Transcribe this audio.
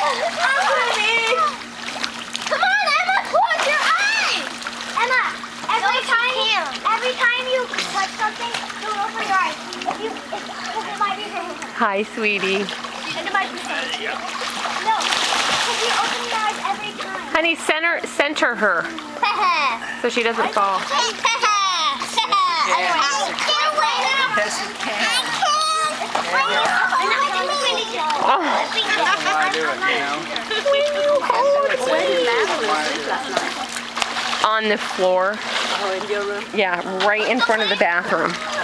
Come on, Emma, close your eyes! Emma, every time you touch something, don't open your eyes. It might be Hi, sweetie. it might be something. No, because you open your eyes every time. Honey, center her so she doesn't fall. Yes, you can. Oh. That's why I do it, you know? On the floor. Oh, in your room? Yeah, right in front of the bathroom.